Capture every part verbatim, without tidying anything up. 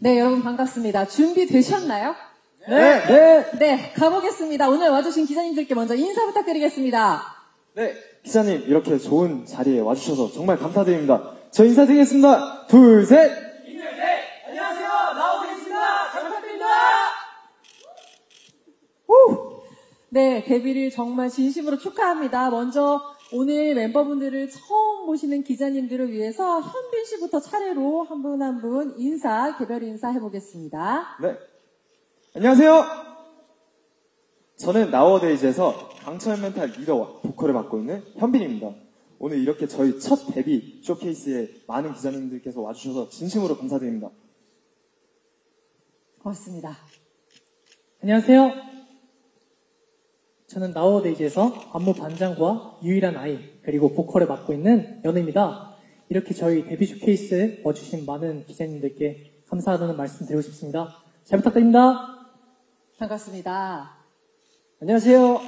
네, 여러분 반갑습니다. 준비되셨나요? 네. 네. 네, 가보겠습니다. 오늘 와주신 기자님들께 먼저 인사 부탁드리겠습니다. 네, 기자님 이렇게 좋은 자리에 와주셔서 정말 감사드립니다. 저 인사드리겠습니다. 둘, 셋. 김열재, 안녕하세요. 나오겠습니다. 잘 부탁드립니다. 후. 네, 데뷔를 정말 진심으로 축하합니다. 먼저 오늘 멤버분들을 처음 보시는 기자님들을 위해서 현빈 씨부터 차례로 한 분 한 분 인사, 개별 인사 해보겠습니다. 네. 안녕하세요. 저는 나워데이즈에서 강철 멘탈 리더와 보컬을 맡고 있는 현빈입니다. 오늘 이렇게 저희 첫 데뷔 쇼케이스에 많은 기자님들께서 와주셔서 진심으로 감사드립니다. 고맙습니다. 안녕하세요. 저는 나워데이즈에서 안무 반장과 유일한 아이 그리고 보컬을 맡고 있는 연우입니다. 이렇게 저희 데뷔 쇼케이스에 와주신 많은 기자님들께 감사하다는 말씀 드리고 싶습니다. 잘 부탁드립니다. 반갑습니다. 안녕하세요.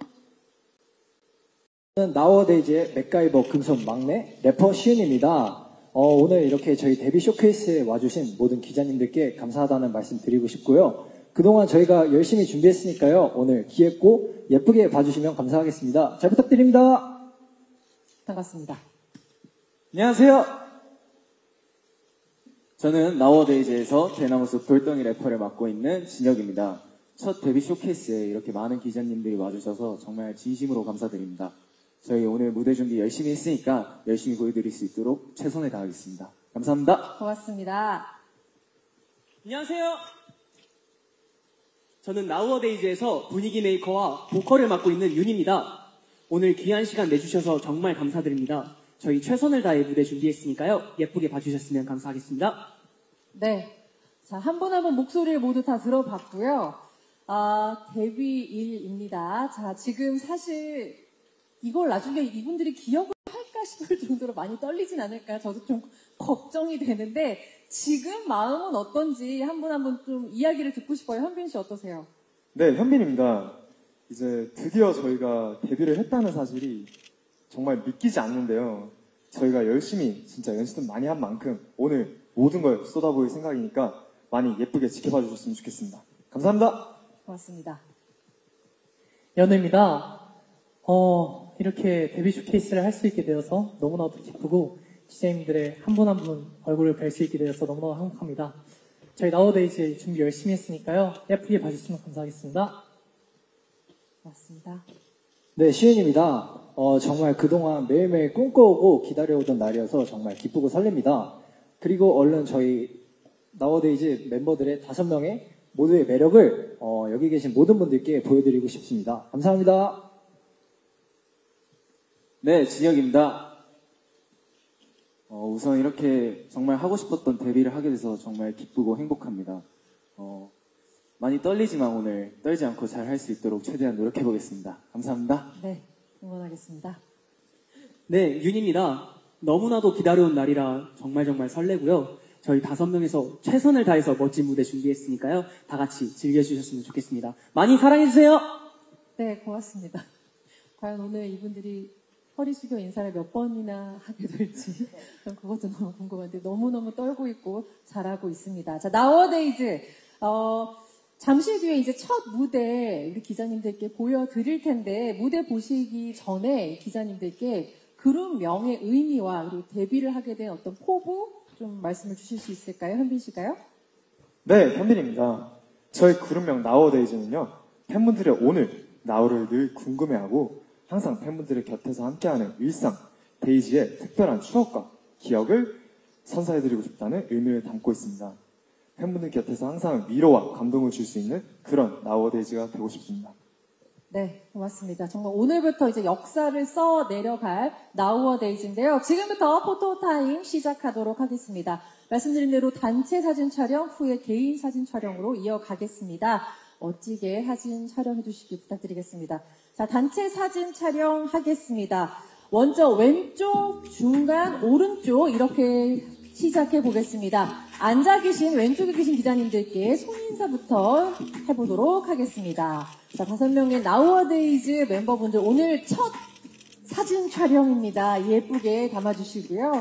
저는 나워데이즈의 맥가이버 금손 막내 래퍼 시은입니다. 어, 오늘 이렇게 저희 데뷔 쇼케이스에 와주신 모든 기자님들께 감사하다는 말씀 드리고 싶고요. 그동안 저희가 열심히 준비했으니까요. 오늘 귀엽고 예쁘게 봐주시면 감사하겠습니다. 잘 부탁드립니다. 반갑습니다. 안녕하세요. 저는 나워데이즈에서 대나무숲 돌덩이 래퍼를 맡고 있는 진혁입니다. 첫 데뷔 쇼케이스에 이렇게 많은 기자님들이 와주셔서 정말 진심으로 감사드립니다. 저희 오늘 무대 준비 열심히 했으니까 열심히 보여드릴 수 있도록 최선을 다하겠습니다. 감사합니다. 고맙습니다. 안녕하세요. 저는 나우어데이즈에서 분위기 메이커와 보컬을 맡고 있는 윤입니다. 오늘 귀한 시간 내주셔서 정말 감사드립니다. 저희 최선을 다해 무대 준비했으니까요. 예쁘게 봐주셨으면 감사하겠습니다. 네. 자, 한 분 한 분 목소리를 모두 다 들어봤고요. 아, 데뷔일입니다. 자, 지금 사실 이걸 나중에 이분들이 기억을 할까 싶을 정도로 많이 떨리진 않을까 저도 좀 걱정이 되는데 지금 마음은 어떤지 한 분 한 분 좀 이야기를 듣고 싶어요. 현빈 씨 어떠세요? 네, 현빈입니다. 이제 드디어 저희가 데뷔를 했다는 사실이 정말 믿기지 않는데요. 저희가 열심히 진짜 연습 많이 한 만큼 오늘 모든 걸 쏟아부을 생각이니까 많이 예쁘게 지켜봐 주셨으면 좋겠습니다. 감사합니다. 고맙습니다. 연우입니다. 어, 이렇게 데뷔 쇼케이스를 할 수 있게 되어서 너무나도 기쁘고 기자님들의 한 분 한 분 얼굴을 뵐 수 있게 되어서 너무너무 행복합니다. 저희 나워데이즈 준비 열심히 했으니까요. 예쁘게 봐주시면 감사하겠습니다. 고맙습니다. 네, 시은입니다. 어, 정말 그동안 매일매일 꿈꿔오고 기다려오던 날이어서 정말 기쁘고 설렙니다. 그리고 얼른 저희 나워데이즈 멤버들의 다섯 명의 모두의 매력을 어, 여기 계신 모든 분들께 보여드리고 싶습니다. 감사합니다. 네, 진혁입니다. 어, 우선 이렇게 정말 하고 싶었던 데뷔를 하게 돼서 정말 기쁘고 행복합니다. 어, 많이 떨리지만 오늘 떨지 않고 잘 할 수 있도록 최대한 노력해보겠습니다. 감사합니다. 네, 응원하겠습니다. 네, 윤입니다. 너무나도 기다려온 날이라 정말 정말 설레고요. 저희 다섯 명에서 최선을 다해서 멋진 무대 준비했으니까요. 다 같이 즐겨주셨으면 좋겠습니다. 많이 사랑해주세요. 네, 고맙습니다. 과연 오늘 이분들이 허리 숙여 인사를 몇 번이나 하게 될지 그것도 너무 궁금한데 너무너무 떨고 있고 잘하고 있습니다. 자, 나워데이즈 어, 잠시 뒤에 이제 첫 무대 우리 기자님들께 보여드릴 텐데 무대 보시기 전에 기자님들께 그룹명의 의미와 그리고 데뷔를 하게 된 어떤 포부 좀 말씀을 주실 수 있을까요? 현빈 씨가요? 네, 현빈입니다. 저희 그룹명 나워데이즈는요. 팬분들의 오늘, 나우를 늘 궁금해하고 항상 팬분들의 곁에서 함께하는 일상, 데이지의 특별한 추억과 기억을 선사해드리고 싶다는 의미를 담고 있습니다. 팬분들 곁에서 항상 위로와 감동을 줄 수 있는 그런 나워데이즈가 되고 싶습니다. 네, 고맙습니다. 정말 오늘부터 이제 역사를 써 내려갈 나우어데이즈인데요. 지금부터 포토타임 시작하도록 하겠습니다. 말씀드린 대로 단체 사진 촬영 후에 개인 사진 촬영으로 이어가겠습니다. 멋지게 사진 촬영해 주시기 부탁드리겠습니다. 자, 단체 사진 촬영하겠습니다. 먼저 왼쪽, 중간, 오른쪽 이렇게 시작해 보겠습니다. 앉아 계신 왼쪽에 계신 기자님들께 손인사부터 해보도록 하겠습니다. 자, 다섯 명의 나우어데이즈 멤버분들 오늘 첫 사진 촬영입니다. 예쁘게 담아주시고요.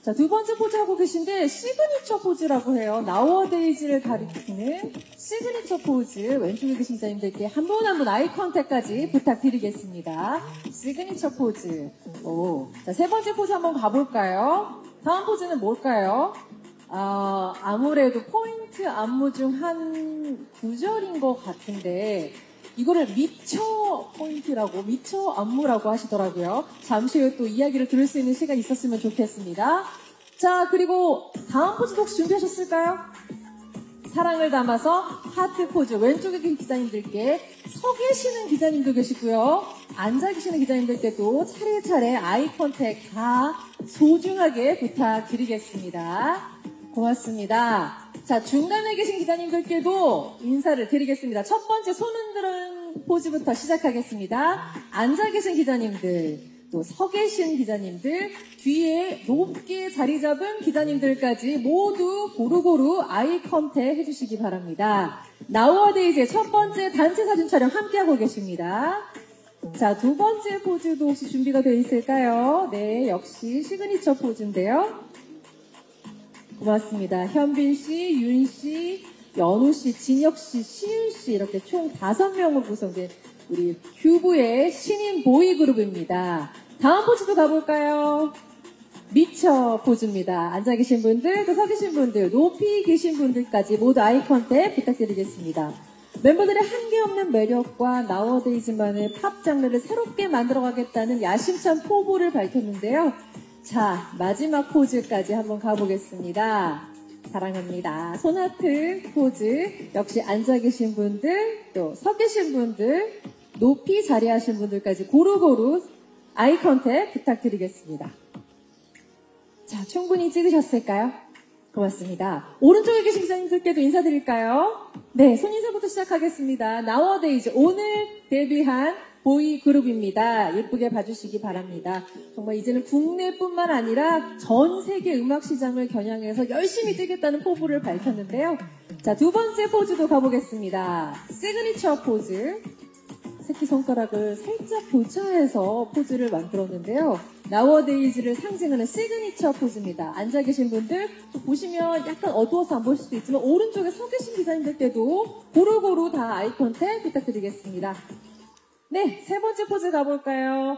자, 두 번째 포즈 하고 계신데 시그니처 포즈라고 해요. 나워데이즈를 가리키는 시그니처 포즈. 왼쪽에 계신 기자님들께 한 분 한 분 아이 컨택까지 부탁드리겠습니다. 시그니처 포즈. 오. 자, 세 번째 포즈 한번 가볼까요? 다음 포즈는 뭘까요? 아, 아무래도 포인트 안무 중 한 구절인 것 같은데 이거를 미처 포인트라고, 미처 안무라고 하시더라고요. 잠시 후에 또 이야기를 들을 수 있는 시간이 있었으면 좋겠습니다. 자, 그리고 다음 포즈도 혹시 준비하셨을까요? 사랑을 담아서 하트 포즈. 왼쪽에 계신 기자님들께, 서 계시는 기자님도 계시고요. 앉아 계시는 기자님들께도 차례차례 아이 컨택 다 소중하게 부탁드리겠습니다. 고맙습니다. 자, 중간에 계신 기자님들께도 인사를 드리겠습니다. 첫 번째 손 흔드는 포즈부터 시작하겠습니다. 앉아 계신 기자님들, 또 서 계신 기자님들, 뒤에 높게 자리 잡은 기자님들까지 모두 고루고루 아이 컨택 해주시기 바랍니다. 나우어데이즈의 첫 번째 단체 사진 촬영 함께하고 계십니다. 자, 두 번째 포즈도 혹시 준비가 되어 있을까요? 네, 역시 시그니처 포즈인데요. 고맙습니다. 현빈 씨, 윤 씨, 연우 씨, 진혁 씨, 시윤 씨 이렇게 총 다섯 명으로 구성된 우리 큐브의 신인 보이 그룹입니다. 다음 포즈도 가볼까요? 미쳐 포즈입니다. 앉아 계신 분들, 또 서 계신 분들, 높이 계신 분들까지 모두 아이 컨택 부탁드리겠습니다. 멤버들의 한계없는 매력과 나워데이즈만의 팝 장르를 새롭게 만들어가겠다는 야심찬 포부를 밝혔는데요. 자, 마지막 포즈까지 한번 가보겠습니다. 사랑합니다. 손하트 포즈. 역시 앉아 계신 분들, 또 서 계신 분들, 높이 자리하신 분들까지 고루고루 아이 컨택 부탁드리겠습니다. 자, 충분히 찍으셨을까요? 고맙습니다. 오른쪽에 계신 기자님들께도 인사드릴까요? 네, 손인사부터 시작하겠습니다. 나워데이즈, 오늘 데뷔한 보이 그룹입니다. 예쁘게 봐주시기 바랍니다. 정말 이제는 국내뿐만 아니라 전 세계 음악 시장을 겨냥해서 열심히 뛰겠다는 포부를 밝혔는데요. 자, 두 번째 포즈도 가보겠습니다. 시그니처 포즈. 새끼손가락을 살짝 교차해서 포즈를 만들었는데요. 나워데이즈를 상징하는 시그니처 포즈입니다. 앉아 계신 분들 보시면 약간 어두워서 안 보일 수도 있지만 오른쪽에 서 계신 기자님들께도 고루고루 다 아이 컨택 부탁드리겠습니다. 네, 세 번째 포즈 가볼까요?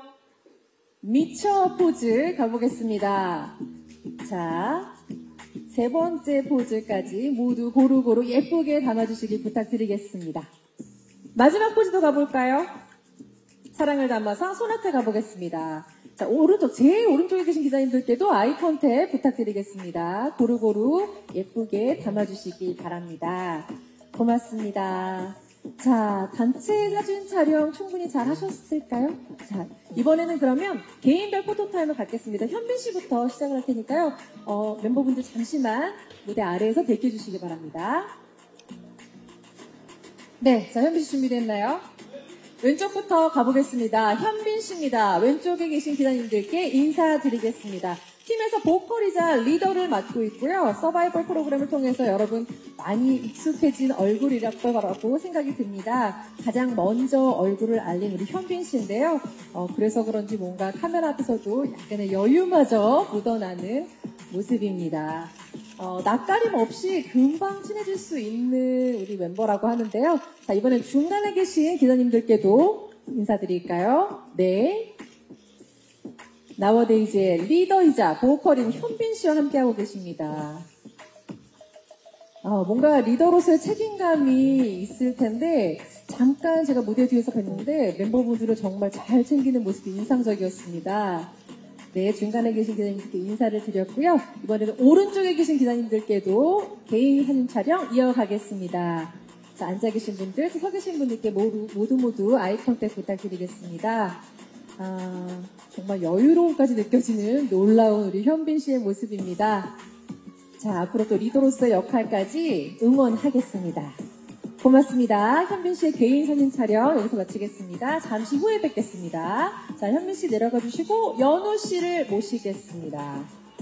미쳐 포즈 가보겠습니다. 자, 세 번째 포즈까지 모두 고루고루 예쁘게 담아주시길 부탁드리겠습니다. 마지막 포즈도 가볼까요? 사랑을 담아서 손아트 가보겠습니다. 자, 오른쪽, 제일 오른쪽에 계신 기자님들께도 아이 컨택 부탁드리겠습니다. 고루고루 예쁘게 담아주시기 바랍니다. 고맙습니다. 자, 단체 사진 촬영 충분히 잘 하셨을까요? 자, 이번에는 그러면 개인별 포토타임을 갖겠습니다. 현빈 씨부터 시작을 할 테니까요. 어, 멤버분들 잠시만 무대 아래에서 대기해 주시기 바랍니다. 네, 자, 현빈 씨 준비됐나요? 왼쪽부터 가보겠습니다. 현빈 씨입니다. 왼쪽에 계신 기자님들께 인사드리겠습니다. 팀에서 보컬이자 리더를 맡고 있고요. 서바이벌 프로그램을 통해서 여러분 많이 익숙해진 얼굴이라고 생각이 듭니다. 가장 먼저 얼굴을 알린 우리 현빈 씨인데요. 어, 그래서 그런지 뭔가 카메라 앞에서도 약간의 여유마저 묻어나는 모습입니다. 어, 낯가림 없이 금방 친해질 수 있는 우리 멤버라고 하는데요. 자, 이번엔 중간에 계신 기자님들께도 인사드릴까요? 네. 나워데이즈의 리더이자 보컬인 현빈 씨와 함께하고 계십니다. 어, 뭔가 리더로서의 책임감이 있을 텐데 잠깐 제가 무대 뒤에서 뵀는데 멤버분들을 정말 잘 챙기는 모습이 인상적이었습니다. 네, 중간에 계신 기자님들께 인사를 드렸고요. 이번에는 오른쪽에 계신 기자님들께도 개인 사진 촬영 이어가겠습니다. 자, 앉아 계신 분들, 서 계신 분들께 모두 모두, 모두 아이 컨택 부탁드리겠습니다. 아, 정말 여유로움까지 느껴지는 놀라운 우리 현빈 씨의 모습입니다. 자, 앞으로 또 리더로서의 역할까지 응원하겠습니다. 고맙습니다. 현빈 씨의 개인 사진 촬영 여기서 마치겠습니다. 잠시 후에 뵙겠습니다. 자, 현빈 씨 내려가 주시고 연우 씨를 모시겠습니다.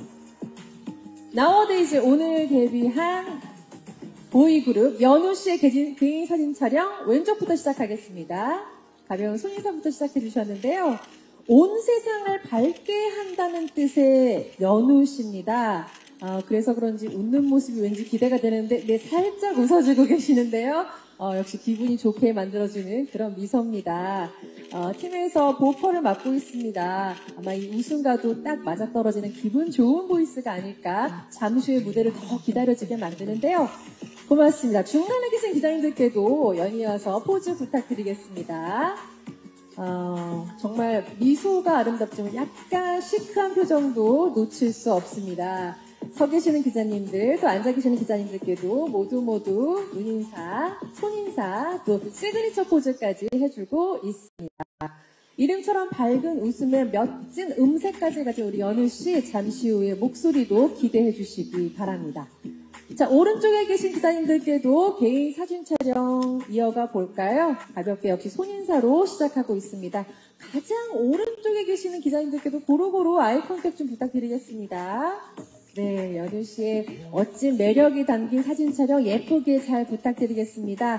나워데이즈 오늘 데뷔한 보이그룹 연우 씨의 개인, 개인 사진 촬영 왼쪽부터 시작하겠습니다. 가벼운 손인사부터 시작해 주셨는데요. 온 세상을 밝게 한다는 뜻의 연우 씨입니다. 어, 그래서 그런지 웃는 모습이 왠지 기대가 되는데, 네, 살짝 웃어주고 계시는데요. 어, 역시 기분이 좋게 만들어주는 그런 미소입니다. 어, 팀에서 보컬을 맡고 있습니다. 아마 이 웃음과도 딱 맞아떨어지는 기분 좋은 보이스가 아닐까. 잠시 후에 무대를 더 기다려지게 만드는데요. 고맙습니다. 중간에 계신 기자님들께도 연이어서 포즈 부탁드리겠습니다. 어, 정말 미소가 아름답지만 약간 시크한 표정도 놓칠 수 없습니다. 서 계시는 기자님들, 또 앉아 계시는 기자님들께도 모두 모두 눈인사, 손인사, 또 시그니처 포즈까지 해주고 있습니다. 이름처럼 밝은 웃음에 멋진 음색까지 가진 우리 연우 씨, 잠시 후에 목소리도 기대해 주시기 바랍니다. 자, 오른쪽에 계신 기자님들께도 개인 사진 촬영 이어가 볼까요? 가볍게 역시 손인사로 시작하고 있습니다. 가장 오른쪽에 계시는 기자님들께도 고루고루 아이 컨택 좀 부탁드리겠습니다. 네, 연우 씨의 멋진 매력이 담긴 사진 촬영 예쁘게 잘 부탁드리겠습니다.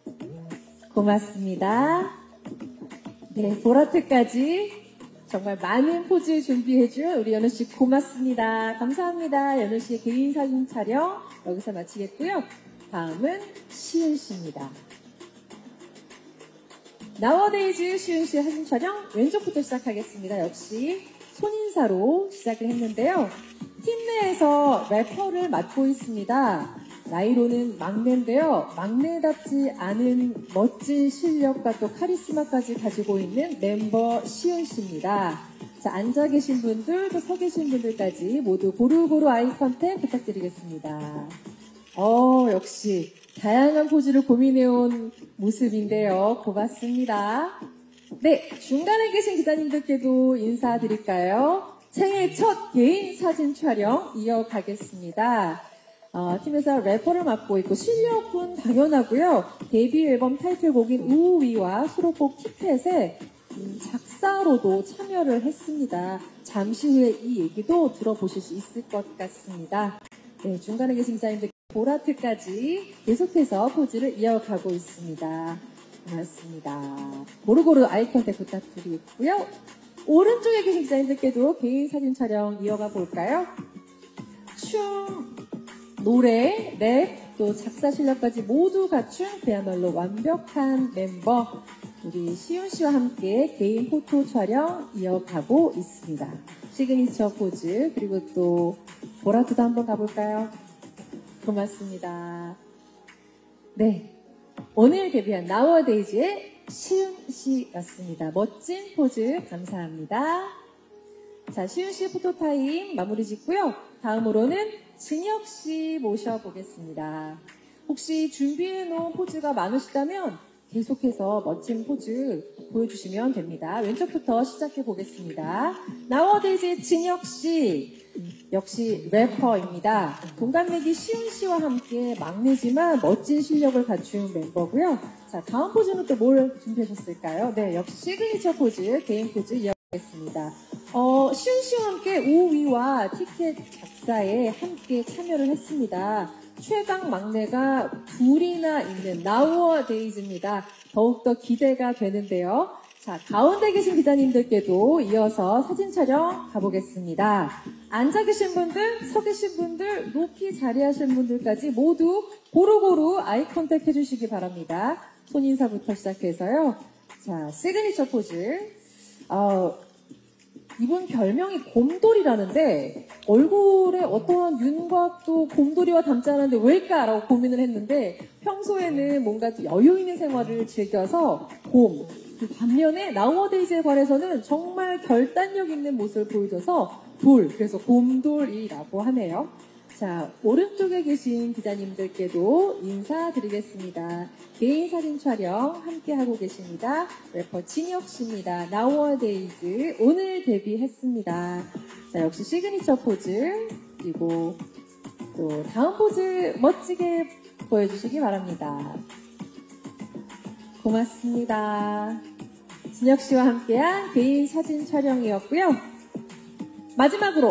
고맙습니다. 네, 보라트까지 정말 많은 포즈 준비해준 우리 연우 씨 고맙습니다. 감사합니다. 연우 씨의 개인 사진 촬영 여기서 마치겠고요. 다음은 시은 씨입니다. 나워데이즈 시은 씨의 사진 촬영 왼쪽부터 시작하겠습니다. 역시 손인사로 시작을 했는데요. 팀 내에서 래퍼를 맡고 있습니다. 나이로는 막내인데요. 막내답지 않은 멋진 실력과 또 카리스마까지 가지고 있는 멤버 시은 씨입니다. 자, 앉아 계신 분들, 또 서 계신 분들까지 모두 고루고루 아이 컨택 부탁드리겠습니다. 어, 역시 다양한 포즈를 고민해온 모습인데요. 고맙습니다. 네, 중간에 계신 기자님들께도 인사드릴까요? 생애 첫 개인 사진 촬영 이어가겠습니다. 어, 팀에서 래퍼를 맡고 있고 실력은 당연하고요. 데뷔 앨범 타이틀곡인 우위와 수록곡 티켓에 음, 작사로도 참여를 했습니다. 잠시 후에 이 얘기도 들어보실 수 있을 것 같습니다. 네, 중간에 계신 기자님들 보라트까지 계속해서 포즈를 이어가고 있습니다. 고맙습니다. 고루고루 아이 컨택 부탁드리고요. 오른쪽에 계신 기자님들께도 개인 사진 촬영 이어가 볼까요? 춤, 노래, 랩, 또 작사 실력까지 모두 갖춘 그야말로 완벽한 멤버 우리 시윤 씨와 함께 개인 포토 촬영 이어가고 있습니다. 시그니처 포즈 그리고 또 보라트도 한번 가볼까요? 고맙습니다. 네, 오늘 데뷔한 나워데이즈의 시윤 씨였습니다. 멋진 포즈 감사합니다. 자, 시윤 씨 포토타임 마무리 짓고요. 다음으로는 진혁 씨 모셔보겠습니다. 혹시 준비해놓은 포즈가 많으시다면 계속해서 멋진 포즈 보여주시면 됩니다. 왼쪽부터 시작해 보겠습니다. 나워데이즈의 진혁 씨, 역시 래퍼입니다. 동갑내기 시윤 씨와 함께 막내지만 멋진 실력을 갖춘 멤버고요. 자, 다음 포즈는 또 뭘 준비하셨을까요? 네, 역시 시그니처 포즈, 개인 포즈 이어가겠습니다. 어, 시윤 씨와 함께 우위와 티켓 작사에 함께 참여를 했습니다. 최강 막내가 둘이나 있는 나워데이즈입니다. 더욱더 기대가 되는데요. 자, 가운데 계신 기자님들께도 이어서 사진 촬영 가보겠습니다. 앉아 계신 분들, 서 계신 분들, 높이 자리하신 분들까지 모두 고루고루 아이 컨택 해주시기 바랍니다. 손인사부터 시작해서요. 자, 시그니처 포즈. 어, 이분 별명이 곰돌이라는데 얼굴에 어떠한 윤곽도 곰돌이와 닮지 않았는데 왜일까라고 고민을 했는데 평소에는 뭔가 여유 있는 생활을 즐겨서 곰, 그 반면에 나워데이즈에 관해서는 정말 결단력 있는 모습을 보여줘서 돌, 그래서 곰돌이라고 하네요. 자, 오른쪽에 계신 기자님들께도 인사드리겠습니다. 개인 사진 촬영 함께하고 계십니다. 래퍼 진혁 씨입니다. 나워데이즈 오늘 데뷔했습니다. 자, 역시 시그니처 포즈 그리고 또 다음 포즈 멋지게 보여주시기 바랍니다. 고맙습니다. 진혁 씨와 함께한 개인 사진 촬영이었고요. 마지막으로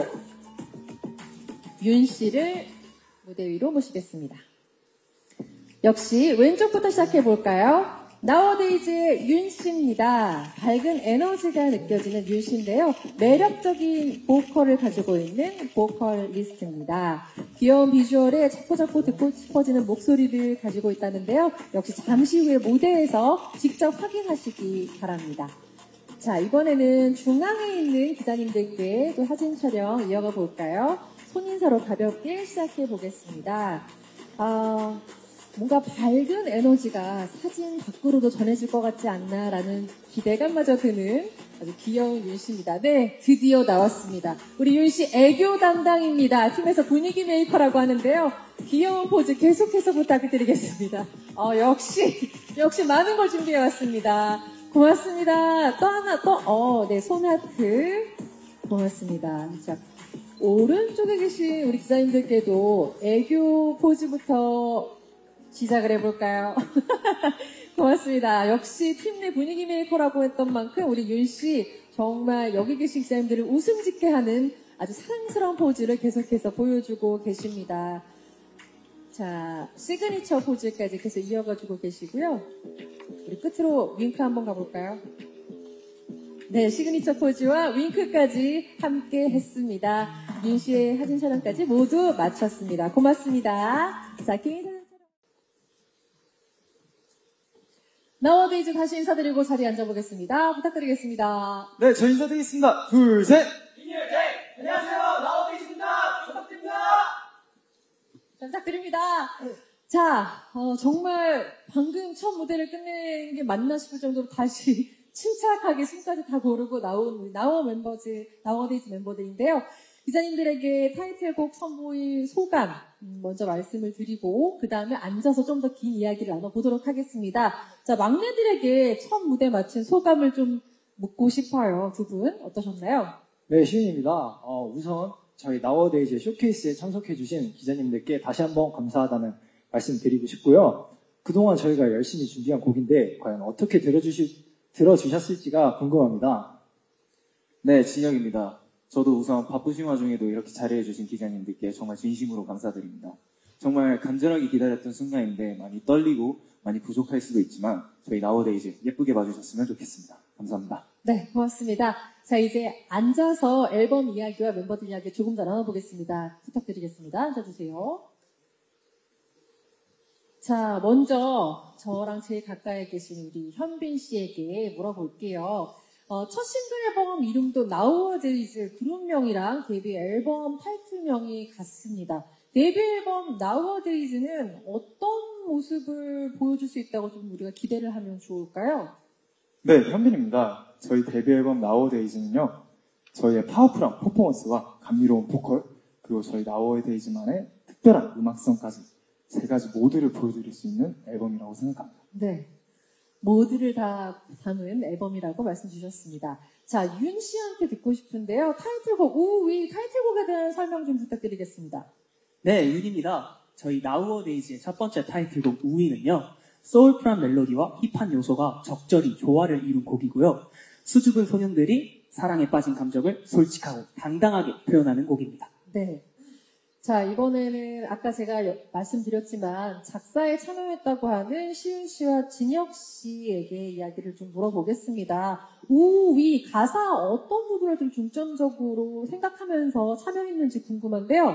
윤 씨를 무대 위로 모시겠습니다. 역시 왼쪽부터 시작해 볼까요? 나워데이즈의 윤 씨입니다. 밝은 에너지가 느껴지는 윤 씨인데요. 매력적인 보컬을 가지고 있는 보컬리스트입니다. 귀여운 비주얼에 자꾸자꾸 듣고 싶어지는 목소리를 가지고 있다는데요. 역시 잠시 후에 무대에서 직접 확인하시기 바랍니다. 자, 이번에는 중앙에 있는 기자님들께 또 사진 촬영 이어가 볼까요? 손인사로 가볍게 시작해 보겠습니다. 아, 뭔가 밝은 에너지가 사진 밖으로도 전해질 것 같지 않나라는 기대감마저 드는 아주 귀여운 윤 씨입니다. 네, 드디어 나왔습니다. 우리 윤 씨 애교 담당입니다. 팀에서 분위기 메이커라고 하는데요. 귀여운 포즈 계속해서 부탁드리겠습니다. 어, 역시, 역시 많은 걸 준비해 왔습니다. 고맙습니다. 또 하나, 또, 어, 네, 손하트. 고맙습니다. 자, 오른쪽에 계신 우리 기자님들께도 애교 포즈부터 시작을 해볼까요? 고맙습니다. 역시 팀 내 분위기 메이커라고 했던 만큼 우리 윤 씨 정말 여기 계신 기자님들을 웃음 짓게 하는 아주 사랑스러운 포즈를 계속해서 보여주고 계십니다. 자, 시그니처 포즈까지 계속 이어가지고 계시고요. 우리 끝으로 윙크 한번 가볼까요? 네, 시그니처 포즈와 윙크까지 함께 했습니다. 윤 씨의 사진 촬영까지 모두 마쳤습니다. 고맙습니다. 자, 개인 사진 나워데이즈 다시 인사드리고 자리에 앉아보겠습니다. 부탁드리겠습니다. 네, 저 인사드리겠습니다. 둘, 셋! 김예재! 안녕하세요. 나워데이즈입니다. 부탁드립니다. 잘 부탁드립니다. 자, 어, 정말 방금 첫 무대를 끝낸 게 맞나 싶을 정도로 다시 침착하게 숨까지 다 고르고 나온 우리 나워 멤버즈, 나워데이즈 멤버들인데요. 기자님들에게 타이틀곡 선보일 소감 먼저 말씀을 드리고 그 다음에 앉아서 좀 더 긴 이야기를 나눠보도록 하겠습니다. 자, 막내들에게 첫 무대 마친 소감을 좀 묻고 싶어요. 두 분 어떠셨나요? 네, 시윤입니다. 어, 우선 저희 나워데이즈 쇼케이스에 참석해주신 기자님들께 다시 한번 감사하다는 말씀 드리고 싶고요. 그동안 저희가 열심히 준비한 곡인데 과연 어떻게 들어주시, 들어주셨을지가 궁금합니다. 네, 진혁입니다. 저도 우선 바쁘신 와중에도 이렇게 자리해주신 기자님들께 정말 진심으로 감사드립니다. 정말 간절하게 기다렸던 순간인데 많이 떨리고 많이 부족할 수도 있지만 저희 나워데이즈 예쁘게 봐주셨으면 좋겠습니다. 감사합니다. 네, 고맙습니다. 자, 이제 앉아서 앨범 이야기와 멤버들 이야기 조금 더 나눠보겠습니다. 부탁드리겠습니다. 앉아주세요. 자, 먼저 저랑 제일 가까이 계신 우리 현빈 씨에게 물어볼게요. 어, 첫 싱글 앨범 이름도 나워데이즈 그룹명이랑 데뷔 앨범 타이틀명이 같습니다. 데뷔 앨범 나워데이즈는 어떤 모습을 보여줄 수 있다고 좀 우리가 기대를 하면 좋을까요? 네, 현빈입니다. 저희 데뷔 앨범 나워데이즈는요, 저희의 파워풀한 퍼포먼스와 감미로운 보컬, 그리고 저희 나워데이즈만의 특별한 음악성까지 세 가지 모두를 보여드릴 수 있는 앨범이라고 생각합니다. 네. 모두를 다 담은 앨범이라고 말씀 주셨습니다. 자, 윤 씨한테 듣고 싶은데요. 타이틀곡, 우위 타이틀곡에 대한 설명 좀 부탁드리겠습니다. 네, 윤입니다. 저희 나우어데이즈의 첫 번째 타이틀곡 우위는요. 소울풀한 멜로디와 힙한 요소가 적절히 조화를 이룬 곡이고요. 수줍은 소년들이 사랑에 빠진 감정을 솔직하고 당당하게 표현하는 곡입니다. 네. 자, 이번에는 아까 제가 말씀드렸지만 작사에 참여했다고 하는 시윤 씨와 진혁 씨에게 이야기를 좀 물어보겠습니다. 우위 가사 어떤 부분을 좀 중점적으로 생각하면서 참여했는지 궁금한데요.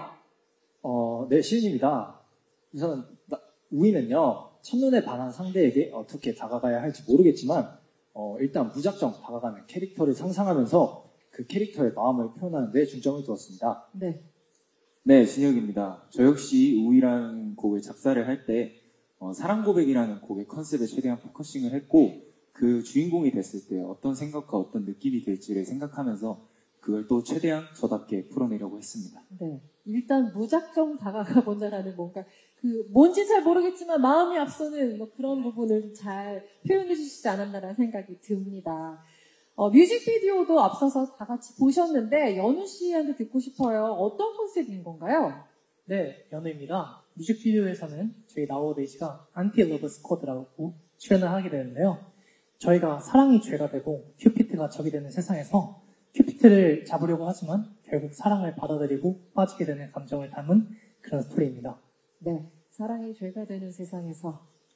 어, 네, 시윤입니다. 우선 나, 우위는요, 첫눈에 반한 상대에게 어떻게 다가가야 할지 모르겠지만 어, 일단 무작정 다가가는 캐릭터를 상상하면서 그 캐릭터의 마음을 표현하는 데 중점을 두었습니다. 네. 네, 진혁입니다. 저 역시 우위라는 곡을 작사를 할 때 어, 사랑 고백이라는 곡의 컨셉에 최대한 포커싱을 했고 그 주인공이 됐을 때 어떤 생각과 어떤 느낌이 들지를 생각하면서 그걸 또 최대한 저답게 풀어내려고 했습니다. 네. 일단 무작정 다가가 본다라는 뭔가 그 뭔지 잘 모르겠지만 마음이 앞서는 뭐 그런 부분을 잘 표현해 주시지 않았나라는 생각이 듭니다. 어, 뮤직비디오도 앞서서 다 같이 보셨는데 연우 씨한테 듣고 싶어요. 어떤 컨셉인 건가요? 네, 연우입니다. 뮤직비디오에서는 저희 나워데이즈가 안티 러브 스쿼드라고 출연을 하게 되는데요. 저희가 사랑이 죄가 되고 큐피트가 적이 되는 세상에서 큐피트를 잡으려고 하지만 결국 사랑을 받아들이고 빠지게 되는 감정을 담은 그런 스토리입니다. 네, 사랑이 죄가 되는 세상에서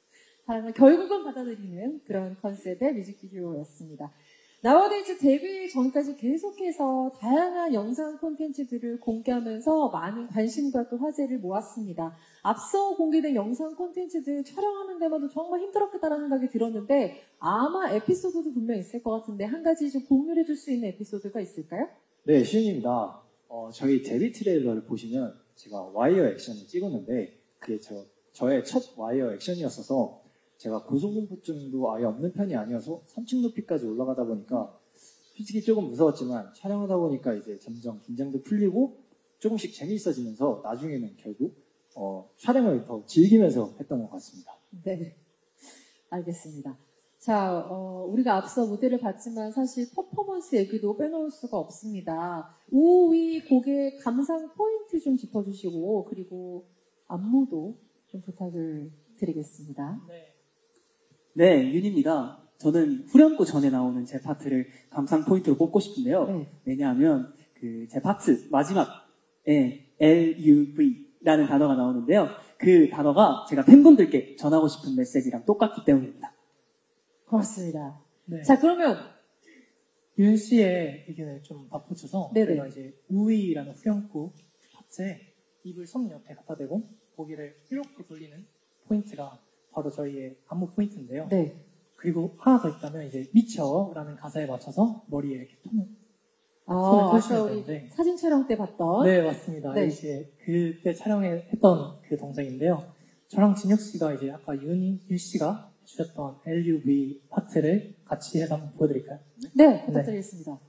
사랑을 결국은 받아들이는 그런 컨셉의 뮤직비디오였습니다. 나워데이즈 데뷔 전까지 계속해서 다양한 영상 콘텐츠들을 공개하면서 많은 관심과 또 화제를 모았습니다. 앞서 공개된 영상 콘텐츠들 촬영하는 데마다 정말 힘들었겠다라는 생각이 들었는데 아마 에피소드도 분명 있을 것 같은데 한 가지 좀 공유해 줄 수 있는 에피소드가 있을까요? 네, 시윤입니다. 어, 저희 데뷔 트레일러를 보시면 제가 와이어 액션을 찍었는데 그게 저, 저의 첫 와이어 액션이었어서 제가 고소공포증도 아예 없는 편이 아니어서 삼 층 높이까지 올라가다 보니까 솔직히 조금 무서웠지만 촬영하다 보니까 이제 점점 긴장도 풀리고 조금씩 재미있어지면서 나중에는 결국 어, 촬영을 더 즐기면서 했던 것 같습니다. 네, 알겠습니다. 자, 어, 우리가 앞서 무대를 봤지만 사실 퍼포먼스 얘기도 빼놓을 수가 없습니다. 우위 곡의 감상 포인트 좀 짚어주시고 그리고 안무도 좀 부탁을 드리겠습니다. 네. 네, 윤입니다. 저는 후렴구 전에 나오는 제 파트를 감상 포인트로 뽑고 싶은데요. 네. 왜냐하면 그 제 파트 마지막에 엘 유 브이라는 단어가 나오는데요. 그 단어가 제가 팬분들께 전하고 싶은 메시지랑 똑같기 때문입니다. 고맙습니다. 네. 자, 그러면 윤 씨의 의견을 좀 바꿔줘서 네네. 저희가 이제 우위라는 후렴구 파트에 입을 손 옆에 갖다 대고 고개를 이렇게 돌리는 포인트가 바로 저희의 안무 포인트인데요. 네. 그리고 하나 더 있다면 이제 미쳐라는 가사에 맞춰서 머리에 이렇게 톤을 아, 손을 아까 펴시면 우리 되는데. 사진 촬영 때 봤던 네, 맞습니다. 네. 이제 그때 촬영했던 그 동작인데요. 저랑 진혁 씨가 이제 아까 윤이, 윤 씨가 해주셨던 엘 유 브이 파트를 같이 해서 한번 보여드릴까요? 네, 부탁드리겠습니다.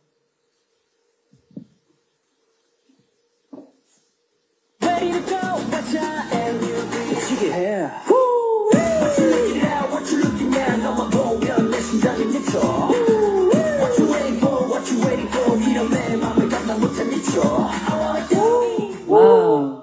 Ready to go, watcha, and you'll be 미치게 해. Woo! What you looking at, what you looking at, 너만 보면 내 심장이 미쳐. What you waiting for, what you waiting for, 이런 내 맘을 감당 못해 미쳐. I wanna go. 와.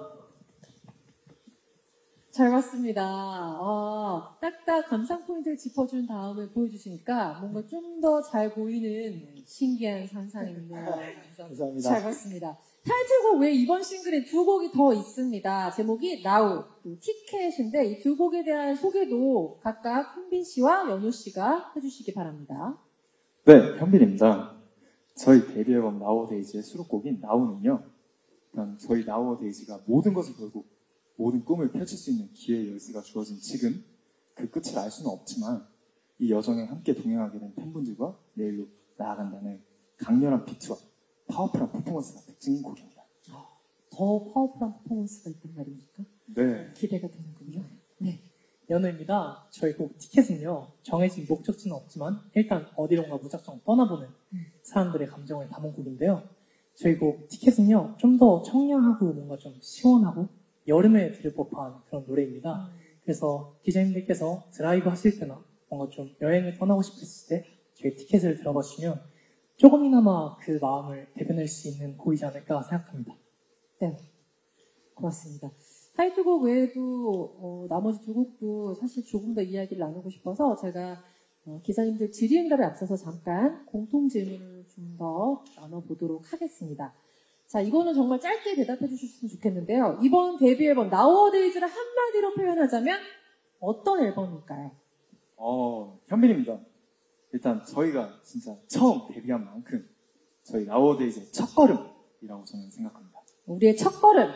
잘 봤습니다. 어, 딱딱 감상 포인트를 짚어준 다음에 보여주시니까 뭔가 좀 더 잘 보이는 신기한 상상이네요. 감사합니다. 잘 봤습니다. 타이틀곡 외에 이번 싱글에 두 곡이 더 있습니다. 제목이 Now, 또 티켓인데 이 두 곡에 대한 소개도 각각 흥빈 씨와 연우 씨가 해주시기 바랍니다. 네, 현빈입니다. 저희 데뷔 앨범 나워데이즈의 수록곡인 나우는요, 일단 저희 나워데이즈가 모든 것을 걸고 모든 꿈을 펼칠 수 있는 기회의 열쇠가 주어진 지금 그 끝을 알 수는 없지만 이 여정에 함께 동행하게 된 팬분들과 내일로 나아간다는 강렬한 비트와 파워풀한 퍼포먼스가 특징인 곡입니다. 더 파워풀한 퍼포먼스가 있단 말입니까? 네. 기대가 되는군요. 네. 연우입니다. 저희 곡 티켓은요, 정해진 목적지는 없지만 일단 어디론가 무작정 떠나보는 사람들의 감정을 담은 곡인데요. 저희 곡 티켓은요, 좀 더 청량하고 뭔가 좀 시원하고 여름에 들을 법한 그런 노래입니다. 그래서 기자님들께서 드라이브 하실 때나 뭔가 좀 여행을 떠나고 싶으실 때 저희 티켓을 들어봐 주시면 조금이나마 그 마음을 대변할 수 있는 곡이지 않을까 생각합니다. 네. 고맙습니다. 타이틀곡 외에도 어, 나머지 두 곡도 사실 조금 더 이야기를 나누고 싶어서 제가 어, 기자님들 질의응답에 앞서서 잠깐 공통 질문을 좀 더 나눠보도록 하겠습니다. 자, 이거는 정말 짧게 대답해 주셨으면 좋겠는데요. 이번 데뷔 앨범 나워데이즈를 한마디로 표현하자면 어떤 앨범일까요? 어, 현빈입니다. 일단 저희가 진짜 처음 데뷔한 만큼 저희 나워데이즈의 첫걸음이라고 저는 생각합니다. 우리의 첫걸음.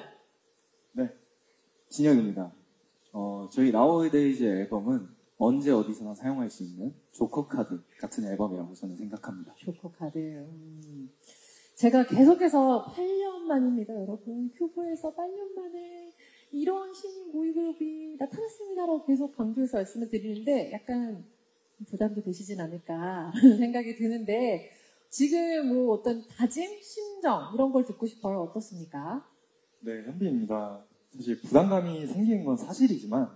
네. 진혁입니다. 어, 저희 나워데이즈 앨범은 언제 어디서나 사용할 수 있는 조커 카드 같은 앨범이라고 저는 생각합니다. 조커 카드. 음. 제가 계속해서 팔 년 만입니다, 여러분. 큐브에서 팔 년 만에 이런 신인 보이그룹이 나타났습니다라고 계속 강조해서 말씀을 드리는데 약간 부담도 되시진 않을까 생각이 드는데 지금 뭐 어떤 다짐, 심정 이런 걸 듣고 싶어요. 어떻습니까? 네, 현빈입니다. 사실 부담감이 생기는 건 사실이지만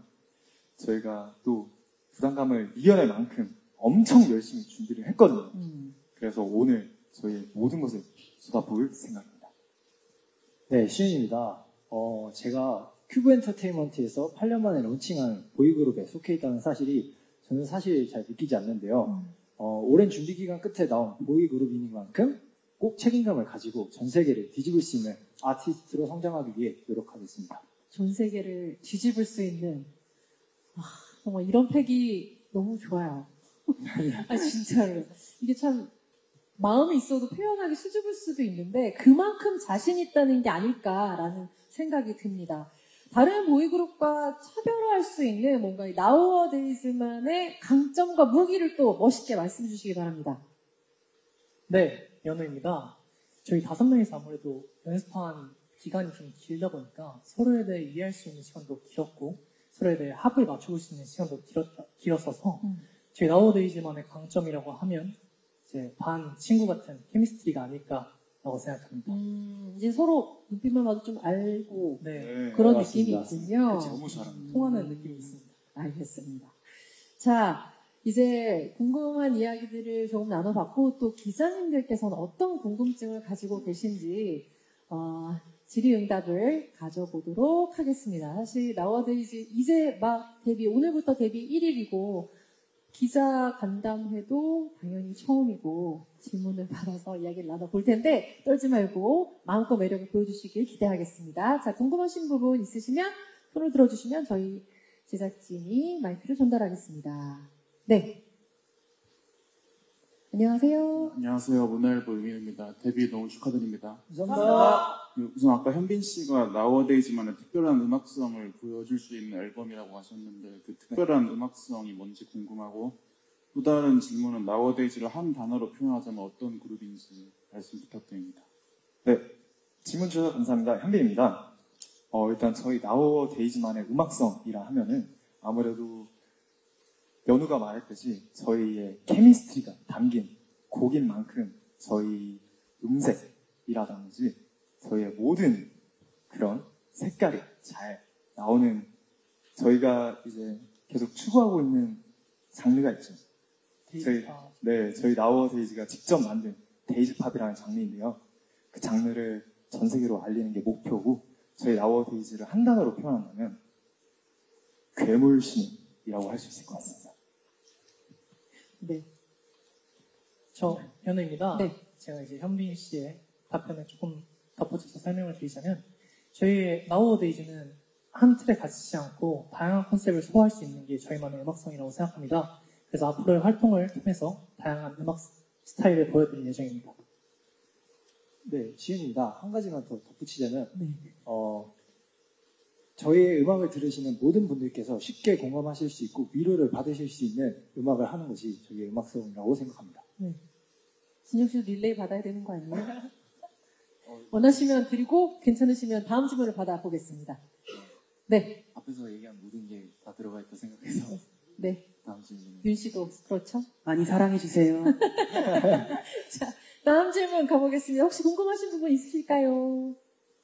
저희가 또 부담감을 이겨낼 만큼 엄청 열심히 준비를 했거든요. 음. 그래서 오늘 저희 모든 것을 쏟아부을 생각입니다. 네, 시윤입니다. 어, 제가 큐브 엔터테인먼트에서 팔 년 만에 론칭한 보이그룹에 속해 있다는 사실이 저는 사실 잘 믿기지 않는데요. 음. 어, 오랜 준비 기간 끝에 나온 보이그룹인 만큼 꼭 책임감을 가지고 전 세계를 뒤집을 수 있는 아티스트로 성장하기 위해 노력하겠습니다. 전 세계를 뒤집을 수 있는 아, 정말 이런 팩이 너무 좋아요. 아, 진짜로. 이게 참, 마음이 있어도 표현하기 수줍을 수도 있는데, 그만큼 자신 있다는 게 아닐까라는 생각이 듭니다. 다른 보이그룹과 차별화할 수 있는 뭔가 이 나우어데이즈만의 강점과 무기를 또 멋있게 말씀해 주시기 바랍니다. 네, 연우입니다. 저희 다섯 명이서 아무래도 연습한 기간이 좀 길다 보니까 서로에 대해 이해할 수 있는 시간도 길었고 서로에 대해 합을 맞춰볼 수 있는 시간도 길었다, 길었어서 음. 저희 나우어데이즈만의 강점이라고 하면 이제 반 친구 같은 케미스트리가 아닐까라고 생각합니다. 음, 이제 서로 눈빛만 봐도 좀 알고 네, 그런 네, 느낌이 맞습니다. 있군요. 너무 잘합니다. 통하는 느낌이 있습니다. 알겠습니다. 자, 이제 궁금한 이야기들을 조금 나눠봤고 또 기자님들께서는 어떤 궁금증을 가지고 계신지 어, 질의응답을 가져보도록 하겠습니다. 사실 나우어데이즈 이제 막 데뷔, 오늘부터 데뷔 일 일이고 기자 간담회도 당연히 처음이고 질문을 받아서 이야기를 나눠볼 텐데 떨지 말고 마음껏 매력을 보여주시길 기대하겠습니다. 자, 궁금하신 부분 있으시면 손을 들어주시면 저희 제작진이 마이크를 전달하겠습니다. 네. 안녕하세요. 안녕하세요. 문화일보 유민입니다. 데뷔 너무 축하드립니다. 감사합니다. 우선 아까 현빈 씨가 나워데이즈만의 특별한 음악성을 보여줄 수 있는 앨범이라고 하셨는데 그 특별한 음악성이 뭔지 궁금하고 또 다른 질문은 나워데이즈를 한 단어로 표현하자면 어떤 그룹인지 말씀 부탁드립니다. 네, 질문 주셔서 감사합니다. 현빈입니다. 어, 일단 저희 나워데이즈만의 음악성이라 하면은 아무래도 연우가 말했듯이 저희의 케미스트리가 담긴 곡인 만큼 저희 음색이라든지 저희의 모든 그런 색깔이 잘 나오는 저희가 이제 계속 추구하고 있는 장르가 있죠. 저희, 네, 저희 나워데이즈가 직접 만든 데이즈팝이라는 장르인데요. 그 장르를 전 세계로 알리는 게 목표고 저희 나워데이즈를 한 단어로 표현한다면 괴물신이라고 할 수 있을 것 같습니다. 네. 저 연우입니다. 네. 제가 이제 현빈 씨의 답변을 조금 덧붙여서 설명을 드리자면 저희의 나우어데이즈는 한 틀에 갇히지 않고 다양한 컨셉을 소화할 수 있는 게 저희만의 음악성이라고 생각합니다. 그래서 앞으로의 활동을 통해서 다양한 음악 스타일을 보여드릴 예정입니다. 네, 지윤입니다. 한 가지만 더 덧붙이자면 네. 어, 저희의 음악을 들으시는 모든 분들께서 쉽게 공감하실 수 있고 위로를 받으실 수 있는 음악을 하는 것이 저희의 음악성이라고 생각합니다. 네. 진혁 씨도 릴레이 받아야 되는 거 아니에요? 원하시면 드리고 괜찮으시면 다음 질문을 받아보겠습니다. 네. 앞에서 얘기한 모든 게 다 들어가 있다 생각해서 네. 다음 질문. 윤 씨도 그렇죠? 많이 사랑해주세요. 자, 다음 질문 가보겠습니다. 혹시 궁금하신 부분 있으실까요?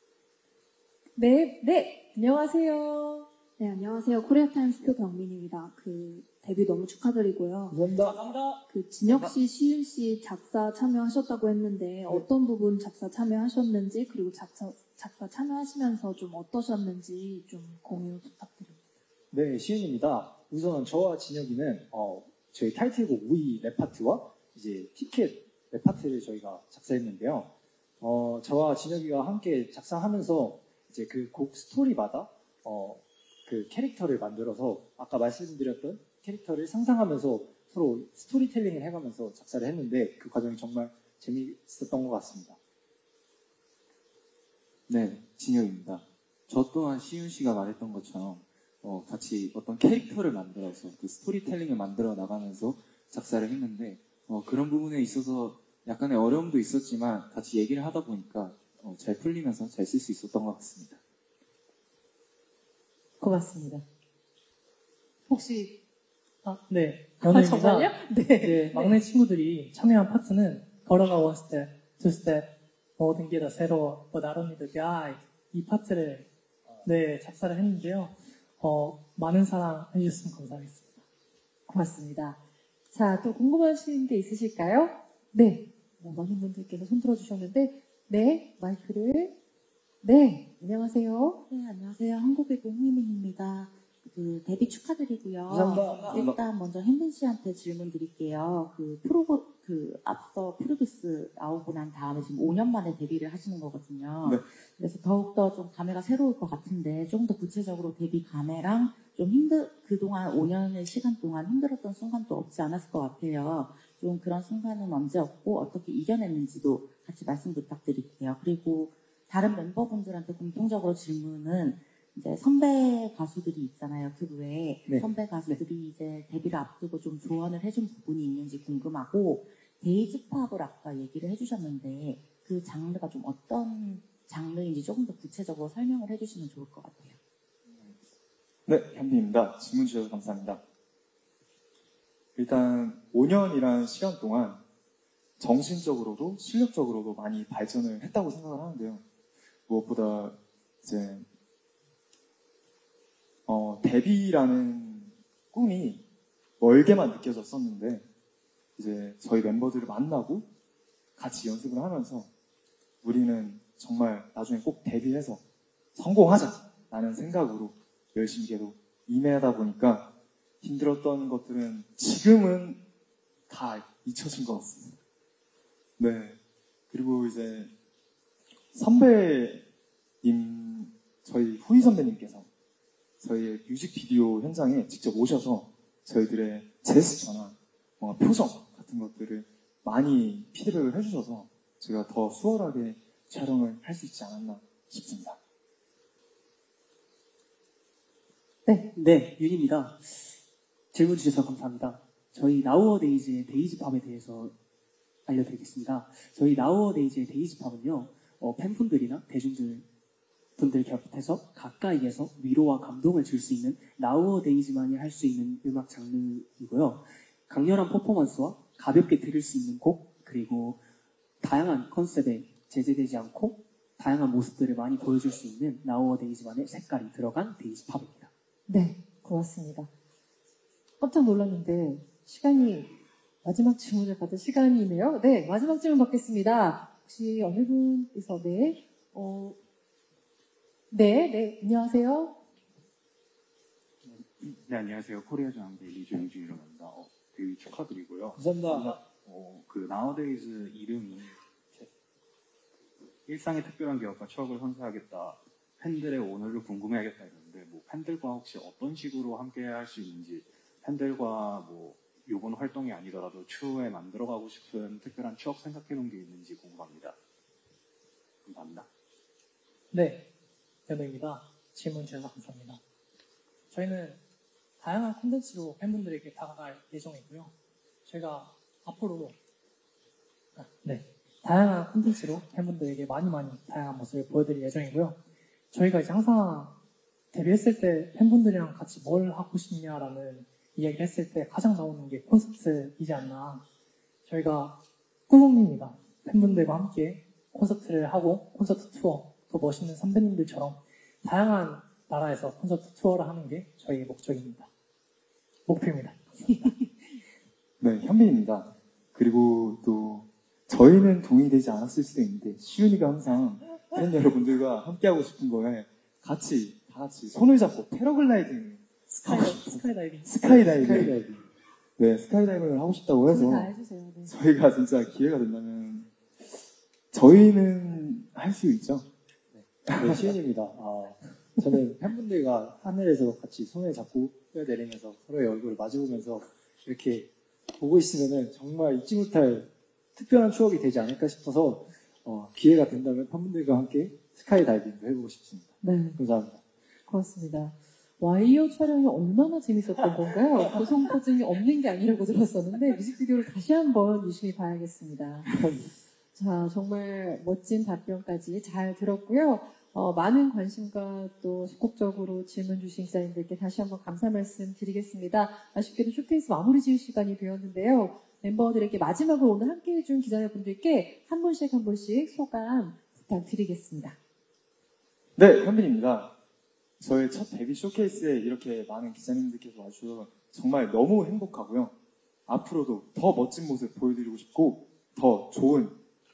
네, 네. 안녕하세요. 네, 안녕하세요. 코리아타임스 표경민입니다. 그 데뷔 너무 축하드리고요. 감사합니다. 그 진혁 씨, 시윤 씨 작사 참여하셨다고 했는데 어떤 부분 작사 참여하셨는지 그리고 작사, 작사 참여하시면서 좀 어떠셨는지 좀 공유 부탁드립니다. 네, 시윤입니다. 우선 저와 진혁이는 어, 저희 타이틀곡 우이 랩 파트와 이제 티켓 랩 파트를 저희가 작사했는데요. 어, 저와 진혁이가 함께 작사하면서 이제 그 곡 스토리마다 어, 그 캐릭터를 만들어서 아까 말씀드렸던 캐릭터를 상상하면서 서로 스토리텔링을 해가면서 작사를 했는데 그 과정이 정말 재미있었던 것 같습니다. 네, 진혁입니다. 저 또한 시윤 씨가 말했던 것처럼 어, 같이 어떤 캐릭터를 만들어서 그 스토리텔링을 만들어 나가면서 작사를 했는데 어, 그런 부분에 있어서 약간의 어려움도 있었지만 같이 얘기를 하다 보니까 어, 잘 풀리면서 잘 쓸 수 있었던 것 같습니다. 고맙습니다. 혹시 아, 네. 아, 연우입니다. 정말요? 네. 네, 막내 친구들이 참여한 파트는 걸어가 원 스텝, 투 스텝, 모든 게 다 새로워, but I don't need a guide. 이 파트를 네, 작사를 했는데요. 어, 많은 사랑 해주셨으면 감사하겠습니다. 고맙습니다. 자, 또 궁금하신 게 있으실까요? 네. 뭐, 많은 분들께서 손 들어주셨는데, 네, 마이크를. 네, 안녕하세요. 네, 안녕하세요. 한국외국 홍희민입니다. 그 데뷔 축하드리고요. 감사합니다. 일단 먼저 현빈 씨한테 질문 드릴게요. 그 프로 그 앞서 프로듀스 나오고 난 다음에 지금 오 년 만에 데뷔를 하시는 거거든요. 네. 그래서 더욱더 좀 감회가 새로울 것 같은데 좀 더 구체적으로 데뷔 감회랑 좀 힘들, 그동안 오 년의 시간 동안 힘들었던 순간도 없지 않았을 것 같아요. 좀 그런 순간은 언제였고 어떻게 이겨냈는지도 같이 말씀 부탁드릴게요. 그리고 다른 멤버분들한테 공통적으로 질문은 이제 선배 가수들이 있잖아요. 그 외에 네. 선배 가수들이 이제 데뷔를 앞두고 좀 조언을 해준 부분이 있는지 궁금하고 데이즈팝을 아까 얘기를 해주셨는데 그 장르가 좀 어떤 장르인지 조금 더 구체적으로 설명을 해주시면 좋을 것 같아요. 네, 현빈입니다. 질문 주셔서 감사합니다. 일단 오 년이라는 시간 동안 정신적으로도 실력적으로도 많이 발전을 했다고 생각을 하는데요. 무엇보다 이제 어, 데뷔라는 꿈이 멀게만 느껴졌었는데 이제 저희 멤버들을 만나고 같이 연습을 하면서 우리는 정말 나중에 꼭 데뷔해서 성공하자라는 생각으로 열심히 계속 임해하다 보니까 힘들었던 것들은 지금은 다 잊혀진 것 같습니다. 네. 그리고 이제 선배님, 저희 후이 선배님께서 저희의 뮤직비디오 현장에 직접 오셔서 저희들의 제스처나 뭔가 표정 같은 것들을 많이 피드백을 해주셔서 제가 더 수월하게 촬영을 할 수 있지 않았나 싶습니다. 네, 네, 윤입니다. 질문 주셔서 감사합니다. 저희 나우어데이즈의 데이즈팝에 대해서 알려드리겠습니다. 저희 나우어데이즈의 데이즈팝은요, 어, 팬분들이나 대중들 분들 곁에서 가까이에서 위로와 감동을 줄 수 있는 나우어데이즈만이 할 수 있는 음악 장르이고요. 강렬한 퍼포먼스와 가볍게 들을 수 있는 곡, 그리고 다양한 컨셉에 제재되지 않고 다양한 모습들을 많이 보여줄 수 있는 나우어데이즈만의 색깔이 들어간 데이즈팝입니다. 네, 고맙습니다. 깜짝 놀랐는데 시간이 마지막 질문을 받을 시간이네요. 네, 마지막 질문 받겠습니다. 혹시 어느 분께서 네, 어, 네, 네, 안녕하세요. 네, 안녕하세요. 코리아 장비 리조영준이라고 합니다. 어, 데뷔 축하드리고요. 감사합니다. 어, 그 나우데이즈 이름이 일상의 특별한 기억과 추억을 선사하겠다. 팬들의 오늘을 궁금해하겠다 이러는데 뭐 팬들과 혹시 어떤 식으로 함께 할 수 있는지 팬들과 뭐 요번 활동이 아니더라도 추후에 만들어가고 싶은 특별한 추억 생각해 놓은 게 있는지 궁금합니다. 감사합니다. 네, 연우입니다. 질문 주셔서 감사합니다. 저희는 다양한 콘텐츠로 팬분들에게 다가갈 예정이고요. 저희가 앞으로 아, 네, 다양한 콘텐츠로 팬분들에게 많이 많이 다양한 모습을 보여드릴 예정이고요. 저희가 이제 항상 데뷔했을 때 팬분들이랑 같이 뭘 하고 싶냐라는 이야기를 했을 때 가장 나오는 게 콘서트이지 않나. 저희가 꿈입니다. 팬분들과 함께 콘서트를 하고 콘서트 투어, 또 멋있는 선배님들처럼 다양한 나라에서 콘서트 투어를 하는 게 저희의 목적입니다. 목표입니다. 네, 현빈입니다. 그리고 또 저희는 동의되지 않았을 수도 있는데 시윤이가 항상 팬 여러분들과 함께하고 싶은 거에 같이 다 같이 손을 잡고 패러글라이딩 스카이, 스카이다이빙. 스카이다이빙. 스카이다이빙. 네, 스카이다이빙을 하고 싶다고 해서 다 해주세요. 네. 저희가 진짜 기회가 된다면 저희는 할 수 있죠. 네, 시윤입니다. 아, 저는 팬분들과 하늘에서 같이 손을 잡고 뛰어내리면서 서로의 얼굴을 마주보면서 이렇게 보고 있으면은 정말 잊지 못할 특별한 추억이 되지 않을까 싶어서 어, 기회가 된다면 팬분들과 함께 스카이다이빙도 해보고 싶습니다. 네, 감사합니다. 고맙습니다. 와이어 촬영이 얼마나 재밌었던 건가요? 고성포증이 없는 게 아니라고 들었었는데 뮤직비디오를 다시 한번 유심히 봐야겠습니다. 자, 정말 멋진 답변까지 잘 들었고요. 어, 많은 관심과 또 적극적으로 질문 주신 기자님들께 다시 한번 감사 말씀 드리겠습니다. 아쉽게도 쇼케이스 마무리 지을 시간이 되었는데요. 멤버들에게 마지막으로 오늘 함께 해준 기자분들께 한 분씩 한 분씩 소감 부탁드리겠습니다. 네, 현빈입니다. 저의 첫 데뷔 쇼케이스에 이렇게 많은 기자님들께서 와주셔서 정말 너무 행복하고요. 앞으로도 더 멋진 모습 보여드리고 싶고 더 좋은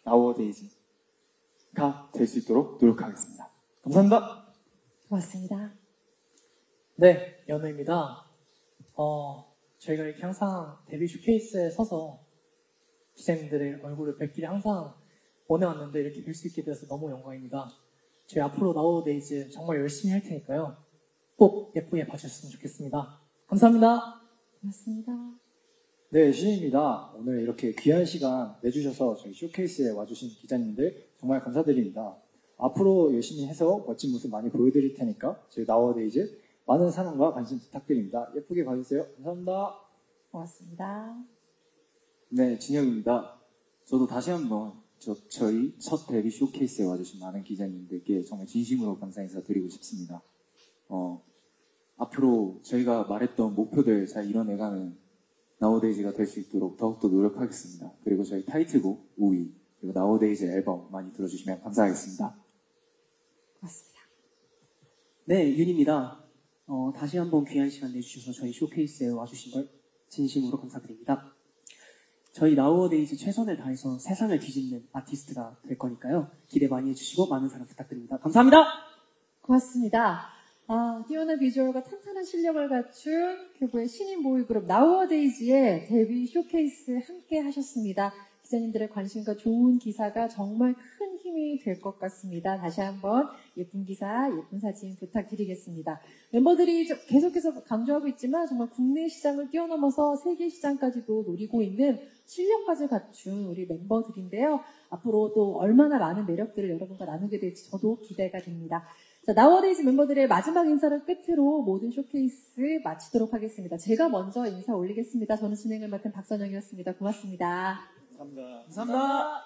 나우어데이즈가 될 수 있도록 노력하겠습니다. 감사합니다. 고맙습니다. 네, 연우입니다. 어, 저희가 이렇게 항상 데뷔 쇼케이스에 서서 기자님들의 얼굴을 뵙기를 항상 원해왔는데 이렇게 뵐 수 있게 되어서 너무 영광입니다. 저희 앞으로 나우어데이즈 정말 열심히 할 테니까요. 꼭 예쁘게 봐주셨으면 좋겠습니다. 감사합니다. 고맙습니다. 네, 시윤입니다. 오늘 이렇게 귀한 시간 내주셔서 저희 쇼케이스에 와주신 기자님들 정말 감사드립니다. 앞으로 열심히 해서 멋진 모습 많이 보여드릴 테니까 저희 나워데이즈 많은 사랑과 관심 부탁드립니다. 예쁘게 봐주세요. 감사합니다. 고맙습니다. 네, 진혁입니다. 저도 다시 한번 저, 저희 첫 데뷔 쇼케이스에 와주신 많은 기자님들께 정말 진심으로 감사 인사 드리고 싶습니다. 어, 앞으로 저희가 말했던 목표들 잘 이뤄내가는 나워데이즈가 될 수 있도록 더욱더 노력하겠습니다. 그리고 저희 타이틀곡 우위 그리고 나워데이즈 앨범 많이 들어주시면 감사하겠습니다. 고맙습니다. 네, 윤입니다. 어, 다시 한번 귀한 시간 내주셔서 저희 쇼케이스에 와주신 걸 진심으로 감사드립니다. 저희 나우어데이즈 최선을 다해서 세상을 뒤집는 아티스트가 될 거니까요. 기대 많이 해주시고 많은 사랑 부탁드립니다. 감사합니다. 고맙습니다. 아, 뛰어난 비주얼과 탄탄한 실력을 갖춘 교부의 신인 보이그룹 나우어데이즈의 데뷔 쇼케이스 함께 하셨습니다. 기자님들의 관심과 좋은 기사가 정말 큰 힘이 될 것 같습니다. 다시 한번 예쁜 기사, 예쁜 사진 부탁드리겠습니다. 멤버들이 계속해서 강조하고 있지만 정말 국내 시장을 뛰어넘어서 세계 시장까지도 노리고 있는 실력까지 갖춘 우리 멤버들인데요. 앞으로 또 얼마나 많은 매력들을 여러분과 나누게 될지 저도 기대가 됩니다. 자, 나워데이즈 멤버들의 마지막 인사를 끝으로 모든 쇼케이스 마치도록 하겠습니다. 제가 먼저 인사 올리겠습니다. 저는 진행을 맡은 박선영이었습니다. 고맙습니다. 감사합니다. 감사합니다.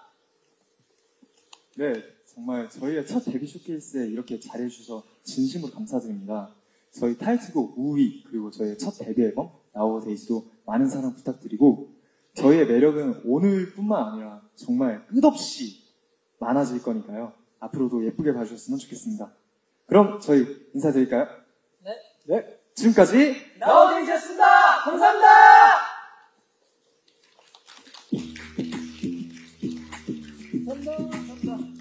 네, 정말 저희의 첫 데뷔 쇼케이스에 이렇게 잘해주셔서 진심으로 감사드립니다. 저희 타이틀곡 우위 그리고 저희의 첫 데뷔 앨범 나워데이즈도 많은 사랑 부탁드리고 저희의 매력은 오늘뿐만 아니라 정말 끝없이 많아질 거니까요. 앞으로도 예쁘게 봐주셨으면 좋겠습니다. 그럼 저희 인사드릴까요? 네. 네. 지금까지 나워데이즈였습니다. 감사합니다. 감사합니다. 감사합니다.